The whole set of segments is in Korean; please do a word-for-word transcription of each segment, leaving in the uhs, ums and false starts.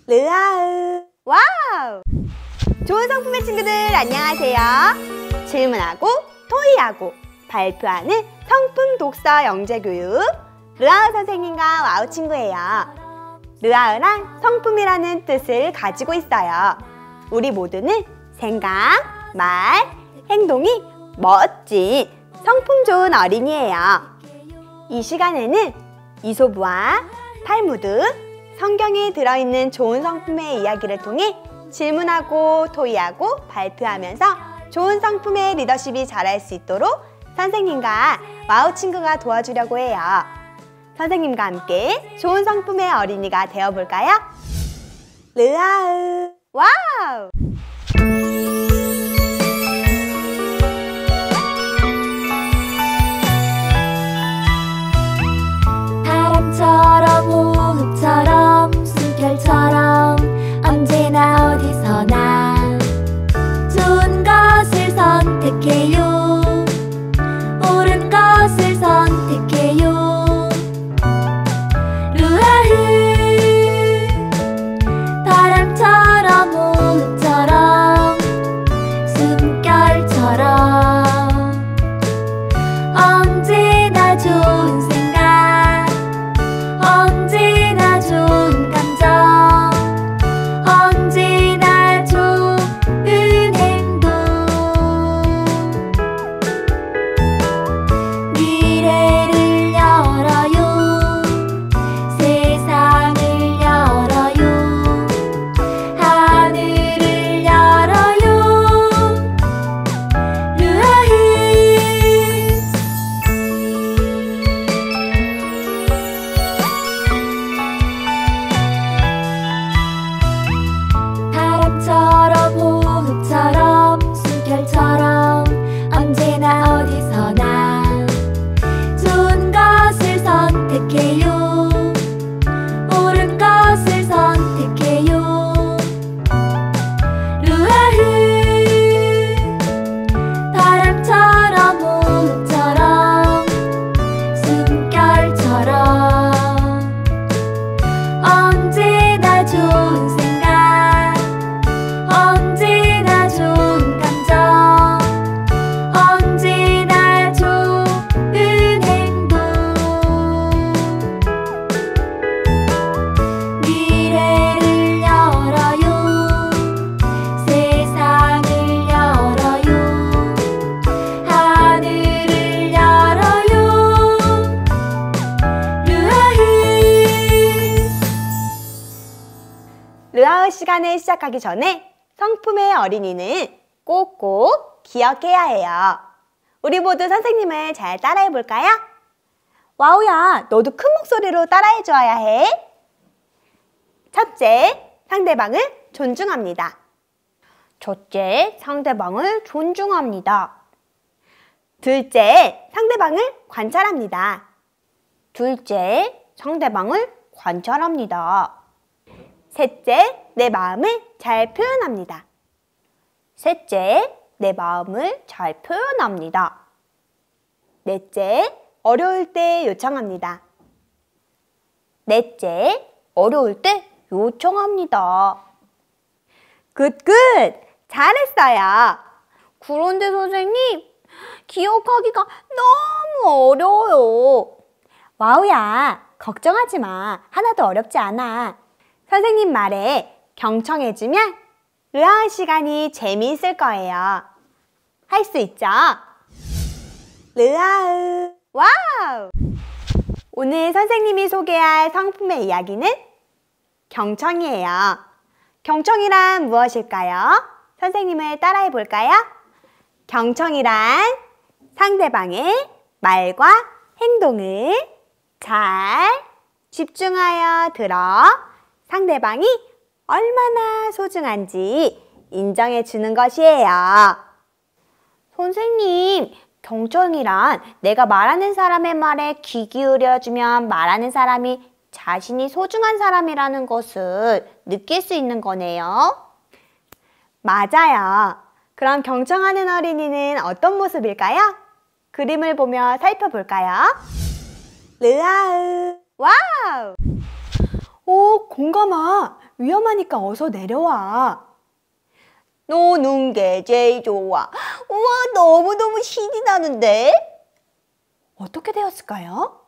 르아으. 와우! 좋은 성품의 친구들 안녕하세요. 질문하고 토의하고 발표하는 성품 독서 영재교육 르아으 선생님과 와우 친구예요. 르아으란 성품이라는 뜻을 가지고 있어요. 우리 모두는 생각, 말, 행동이 멋진 성품 좋은 어린이예요. 이 시간에는 이솝우와 탈무드, 성경에 들어있는 좋은 성품의 이야기를 통해 질문하고 토의하고 발표하면서 좋은 성품의 리더십이 자랄 수 있도록 선생님과 와우 친구가 도와주려고 해요. 선생님과 함께 좋은 성품의 어린이가 되어볼까요? 르아으. 와우! 바람처럼 호흡처럼 숨결처럼 언제나 어디서나 좋은 것을 선택해요. 옳은 것을 선택해요. 르아으. 바람처럼 호흡처럼 숨결처럼 언제나 좋은 생각, 언제나 좋은 감정, 언제나 좋은 행동. 미래를 열어요. 세상을 열어요. 하늘을 열어요. 르아으. 바람처럼 호흡처럼 숨결처럼 언제나 어디서나 좋은 것을 선택해요. 옳은 것을 선택해요. 르아으. 바람처럼 호흡처럼 숨결처럼 언제나 좋은 생각, 언제나 좋은 감정, 언제나 좋은 행동. 미래를 열어요. 세상을 열어요. 하늘을 열어요. 르아으. 르아으 시간을 시작하기 전에 성품의 어린이는 꼭꼭 기억해야 해요. 우리 모두 선생님을 잘 따라해 볼까요? 와우야, 너도 큰 목소리로 따라해 줘야 해. 첫째, 상대방을 존중합니다. 첫째, 상대방을 존중합니다. 둘째, 상대방을 관찰합니다. 둘째, 상대방을 관찰합니다. 셋째, 내 마음을 잘 표현합니다. 셋째, 내 마음을 잘 표현합니다. 넷째, 어려울 때 요청합니다. 넷째, 어려울 때 요청합니다. 굿굿! 잘했어요. 그런데 선생님, 기억하기가 너무 어려워요. 와우야, 걱정하지 마. 하나도 어렵지 않아. 선생님 말에 경청해주면 르아으 시간이 재미있을 거예요. 할 수 있죠? 르아으. 와우! 오늘 선생님이 소개할 성품의 이야기는 경청이에요. 경청이란 무엇일까요? 선생님을 따라해 볼까요? 경청이란 상대방의 말과 행동을 잘 집중하여 들어 상대방이 얼마나 소중한지 인정해 주는 것이에요. 선생님, 경청이란 내가 말하는 사람의 말에 귀 기울여주면 말하는 사람이 자신이 소중한 사람이라는 것을 느낄 수 있는 거네요. 맞아요. 그럼 경청하는 어린이는 어떤 모습일까요? 그림을 보며 살펴볼까요? 르아으. 와우! 오, 공감아. 위험하니까 어서 내려와. 노는 게 제일 좋아. 우와, 너무너무 신이 나는데? 어떻게 되었을까요?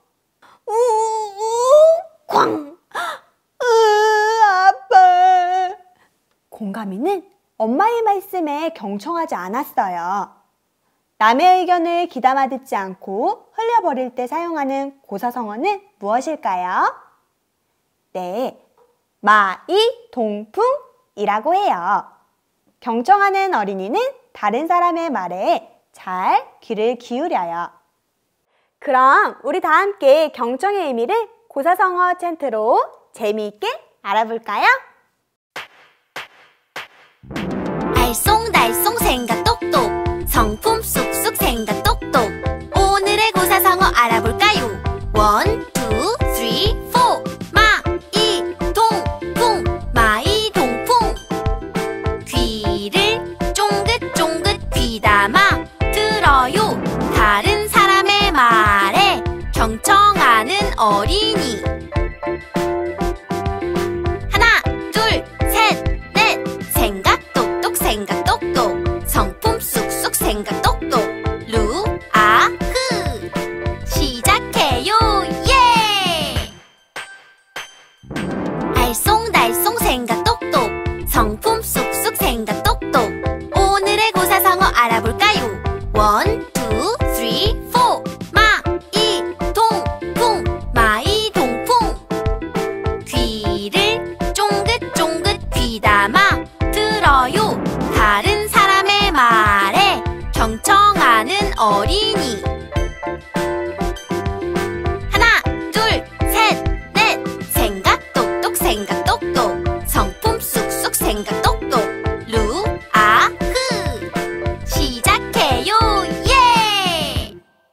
우우, 쾅! 으, 아빠. 공감이는 엄마의 말씀에 경청하지 않았어요. 남의 의견을 귀담아 듣지 않고 흘려버릴 때 사용하는 고사성어는 무엇일까요? 네, 마이동풍이라고 해요. 경청하는 어린이는 다른 사람의 말에 잘 귀를 기울여요. 그럼 우리 다 함께 경청의 의미를 고사성어 챈트로 재미있게 알아볼까요? 알쏭달쏭 생각 똑똑 성품 쑥쑥 생각 똑똑 오늘의 고사성어 알아볼까요? 원, 투, 쓰리, 포 마이동풍 마이동풍 귀를 쫑긋쫑긋 귀담아 들어요 다른 사람의 말에 경청하는 어린이 하나, 둘, 셋, 넷 생각 똑똑 생각 똑똑 성품 쑥쑥 생각 똑똑 루, 아, 흐 시작해요 예! 알쏭달쏭 생각 똑똑 성품 쑥쑥 생각 똑똑 오늘의 고사성어 알아볼까요? 원, 투, 쓰리, 포 마이동풍 마이동풍 귀를 쫑긋쫑긋 귀담아 들어요 다른 사람의 말에 경청하는 어린이 하나, 둘, 셋, 넷 생각 똑똑 생각 똑똑 성품 쑥쑥 생각 똑똑 루, 아, 흐 시작해요 예!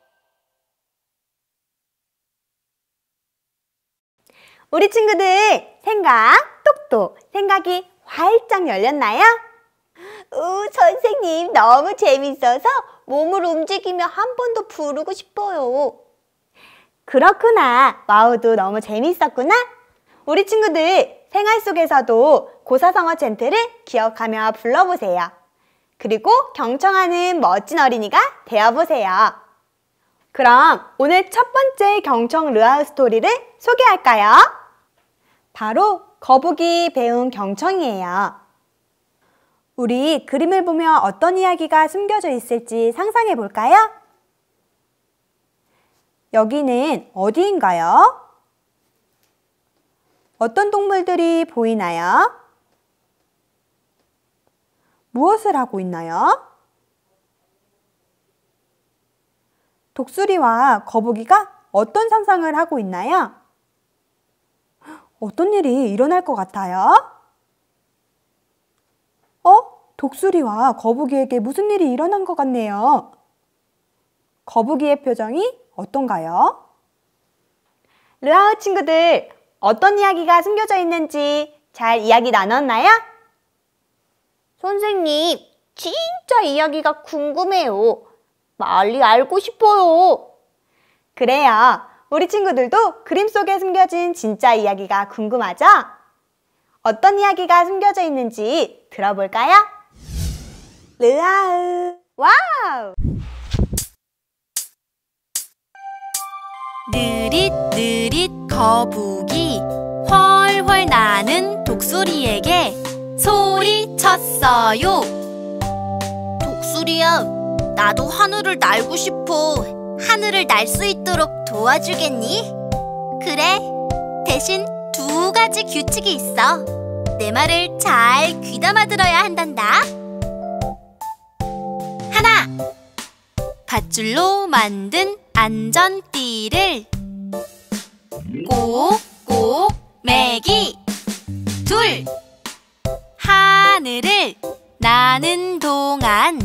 우리 친구들 생각 똑똑 생각이 활짝 열렸나요? 우, 선생님 너무 재밌어서 몸을 움직이며 한 번 더 부르고 싶어요. 그렇구나. 와우도 너무 재밌었구나. 우리 친구들 생활 속에서도 고사성어 챈트를 기억하며 불러보세요. 그리고 경청하는 멋진 어린이가 되어보세요. 그럼 오늘 첫 번째 경청 르아흐 스토리를 소개할까요? 바로 거북이 배운 경청이에요. 우리 그림을 보며 어떤 이야기가 숨겨져 있을지 상상해 볼까요? 여기는 어디인가요? 어떤 동물들이 보이나요? 무엇을 하고 있나요? 독수리와 거북이가 어떤 상상을 하고 있나요? 어떤 일이 일어날 것 같아요? 어? 독수리와 거북이에게 무슨 일이 일어난 것 같네요. 거북이의 표정이 어떤가요? 르아흐 친구들, 어떤 이야기가 숨겨져 있는지 잘 이야기 나눴나요? 선생님, 진짜 이야기가 궁금해요. 빨리 알고 싶어요. 그래요. 우리 친구들도 그림 속에 숨겨진 진짜 이야기가 궁금하죠? 어떤 이야기가 숨겨져 있는지 들어볼까요? 르아흐, 와우! 느릿느릿 거북이 훨훨 나는 독수리에게 소리쳤어요. 독수리야, 나도 하늘을 날고 싶어. 하늘을 날 수 있도록 도와주겠니? 그래, 대신 두 가지 규칙이 있어. 내 말을 잘 귀담아 들어야 한단다. 하나, 밧줄로 만든 안전띠를 꼭꼭 매기. 둘, 하늘을 나는 동안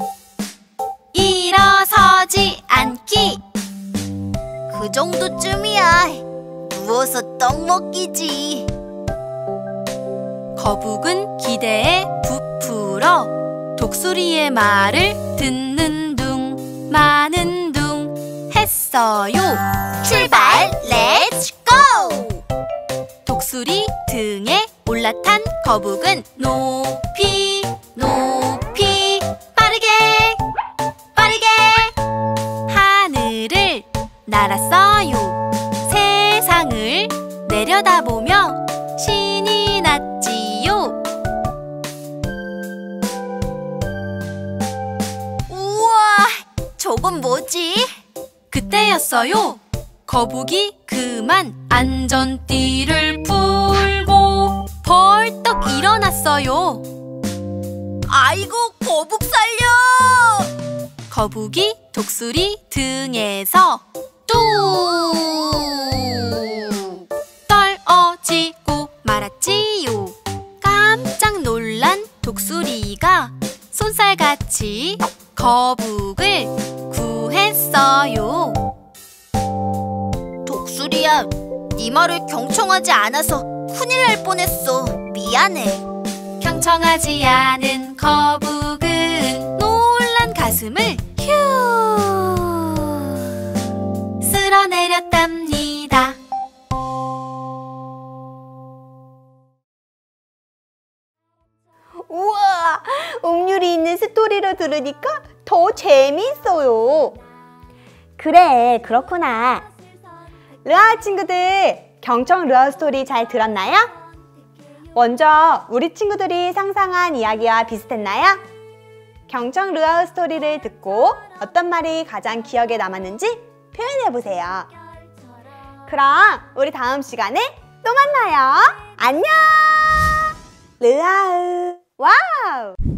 일어서지 않기. 그 정도쯤이야. 누워서 떡 먹기지. 거북은 기대에 부풀어 독수리의 말을 듣는 둥 마는 둥 했어요. 출발, 렛츠 고! 독수리 등에 올라 올라탄 거북은 높이 높이 빠르게 빠르게 하늘을 날았어요. 세상을 내려다보며 신이 났지요. 우와, 저건 뭐지? 그때였어요. 거북이 그만 안전띠를 풀고 벌떡 일어났어요. 아이고, 거북 살려! 거북이 독수리 등에서 뚝 떨어지고 말았지요. 깜짝 놀란 독수리가 손살같이 거북을 구했어요. 독수리야, 네 말을 경청하지 않아서 큰일 날 뻔했어. 미안해. 경청하지 않은 거북은 놀란 가슴을 휴 쓸어내렸답니다. 우와, 음률이 있는 스토리를 들으니까 더 재미있어요. 그래, 그렇구나. 르아 친구들, 경청 르아 스토리 잘 들었나요? 먼저 우리 친구들이 상상한 이야기와 비슷했나요? 경청 르아 스토리를 듣고 어떤 말이 가장 기억에 남았는지 표현해보세요. 그럼 우리 다음 시간에 또 만나요. 안녕! 르아우 와우!